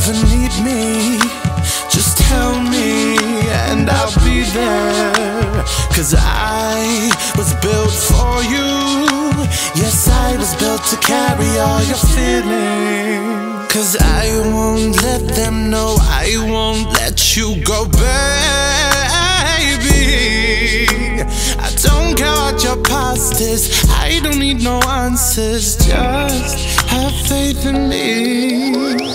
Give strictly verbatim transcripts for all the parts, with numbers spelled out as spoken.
ever need me, just tell me and I'll be there. Cause I was built for you. Yes, I was built to carry all your feelings. Cause I won't let them know, I won't let you go, baby. I don't care what your past is, I don't need no answers, just have faith in me.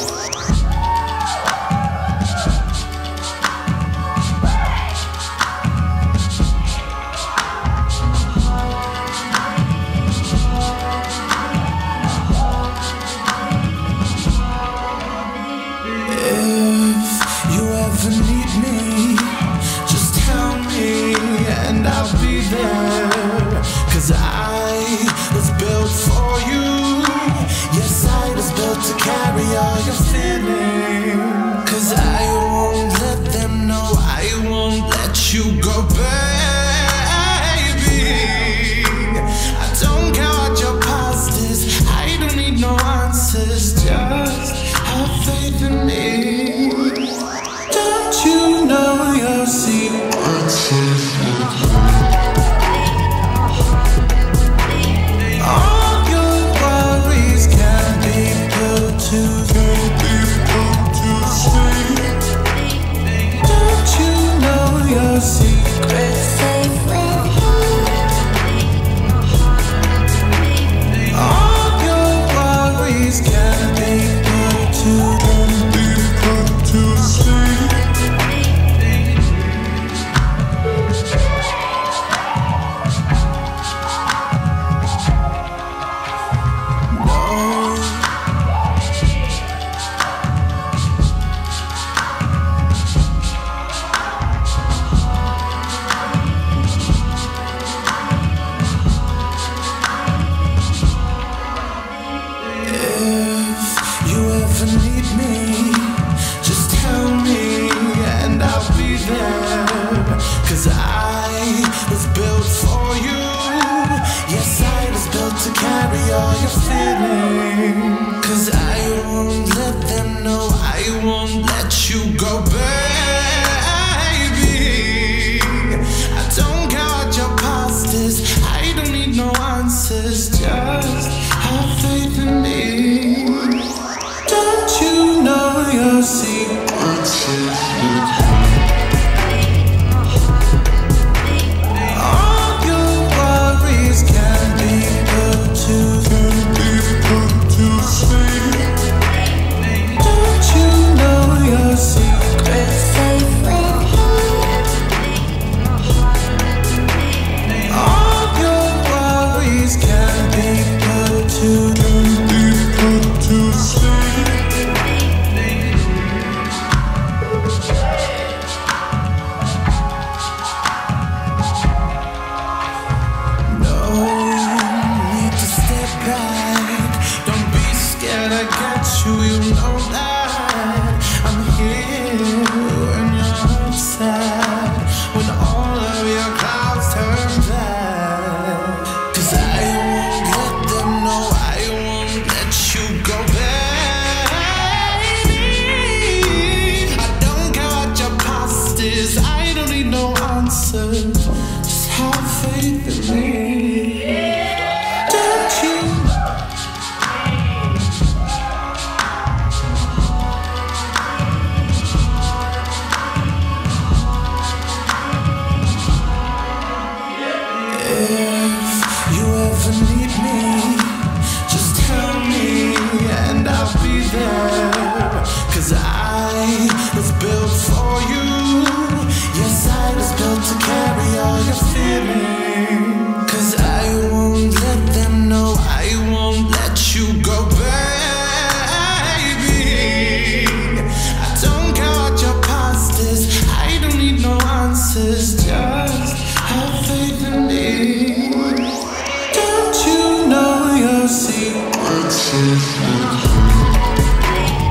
If you need me, just tell me and I'll be there. Cause I was built for you. Yes, I was built to carry all your feelings. Cause I won't let them know, I won't let you go, baby. I don't care what your past is, I don't need no answers, just have faith in me. You know your secrets. All your worries can be put to sleep. Don't you know your secrets? Safe with all your worries can be put to sleep. If you need me, just tell me and I'll be there. Cause I was built for you. Yes, I was built to carry all your feelings. Cause I won't let them know, I won't let you go, baby. I don't care what your past is, I don't need no answers, just have faith in me. Don't you know your secrets? All your worries can be put to sleep. Don't you know your secrets? Safe with all your worries can be put to sleep. You, you know that I'm here when you're upset, when all of your clouds turn black. Cause I won't let them know, I won't let you go, baby. I don't care what your past is, I don't need no answers, just have faith in me. Don't you? If you ever need me, just tell me and I'll be there. Cause I was built for you. Yes, I was built to carry all your feelings. Cause I won't let them know, I won't let you go, baby. I don't care what your past is, I don't need no answers, just have faith in me. Don't you know your secrets?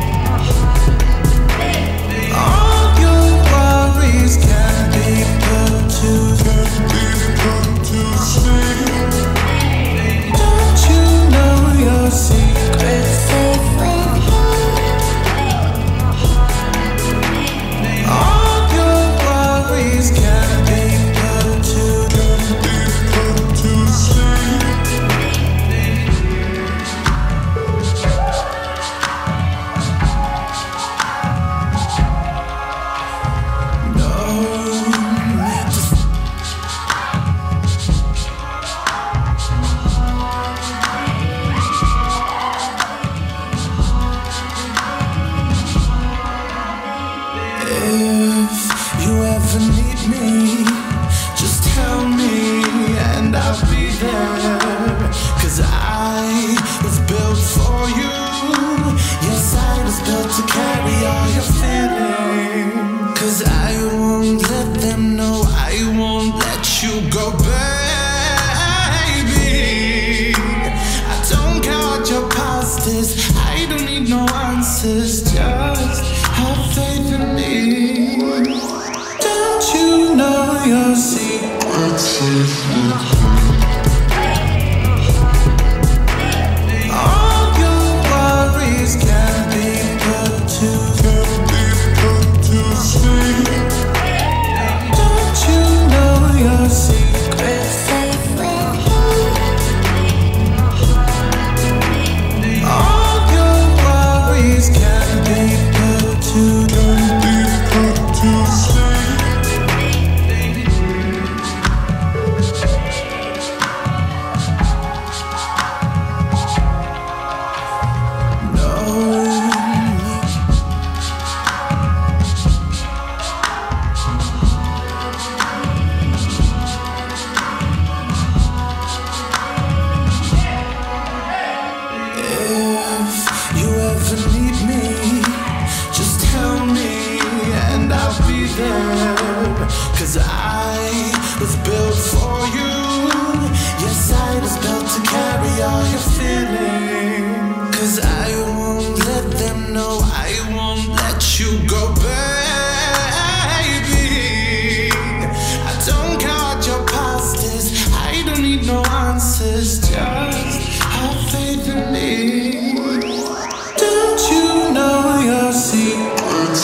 If you ever need me, just tell me and I'll be there. Cause I was built for you. Yes, I was built to carry all your feelings. Cause I won't let them know, I won't let you go, baby. I don't care what your past is, I don't need no answers, just have faith in me. Don't you know your secrets?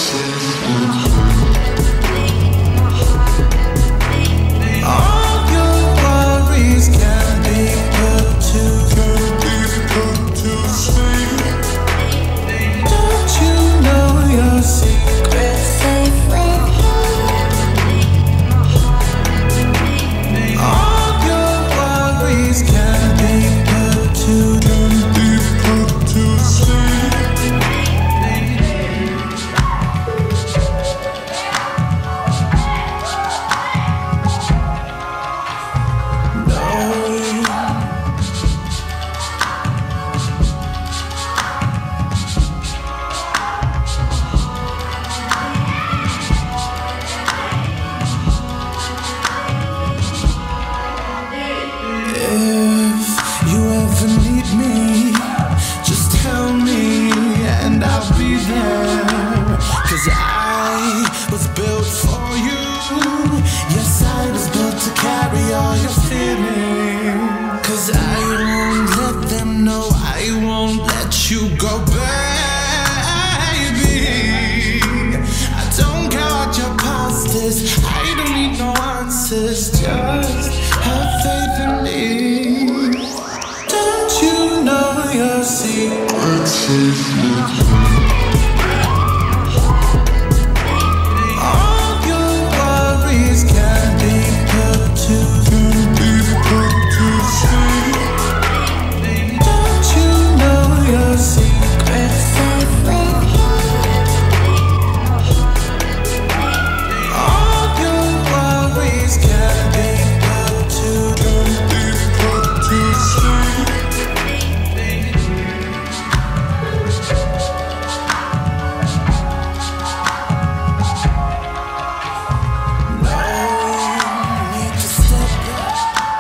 All your worries can be put to, can be put to sleep. Don't you know your secrets? Safe with him. All your worries can be put to, can be put to sleep. If you ever need me, just tell me and I'll be there. Cause I was built for you. Yes, I was built to carry all your feelings. Cause I won't let them know, I won't let you go, baby. I don't care what your past is, I don't need no answers, just have faith in me. Don't you know your secrets? All your worries can be put to, can be put to sleep. Don't you know your secrets? Safe with him. All your worries can be put to, can be put to sleep. No need to step back.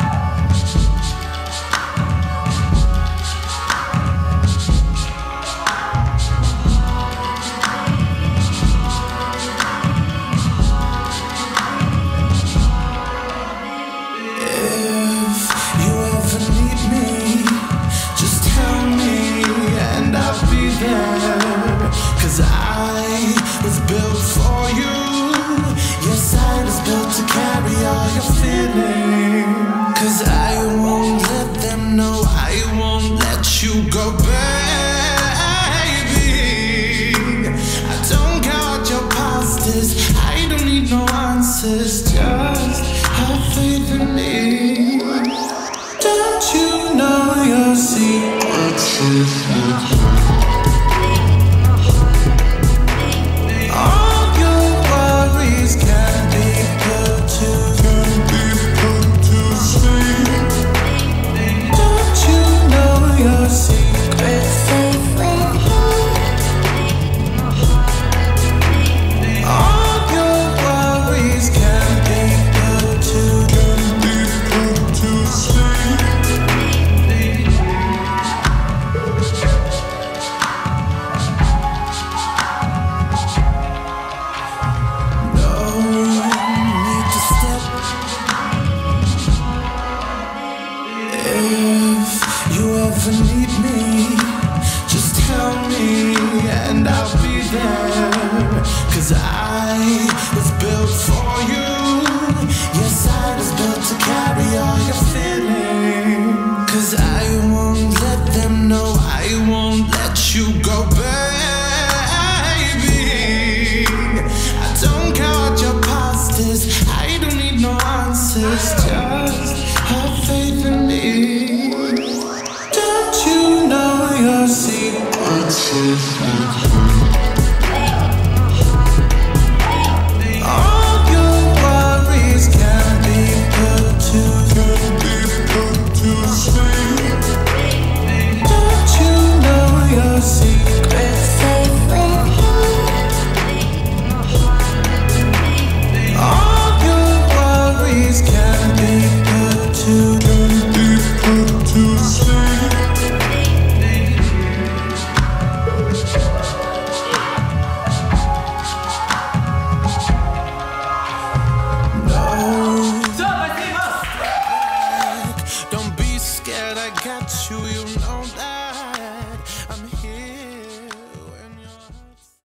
If you ever need me, just tell me and I'll be there. Cause I was built for you. Yes, I was built to carry all your feelings. Cause I won't let them know, I won't let you go, baby. I don't care what your past is, I don't need no answers, just have faith in me. Don't you know your secrets? All your worries can be put to, can be put to sleep. Don't you know your secrets? Safe with him. All your worries can be put to, can be put to sleep. No need to step. If you ever need me, just tell me and I'll be there. Cause I was built for you. Yes, I was built to carry all your feelings. Cause I won't let them know, I won't let you go, baby. I don't care what your past is, I don't need no answers, just have faith in me. Don't you know your secrets?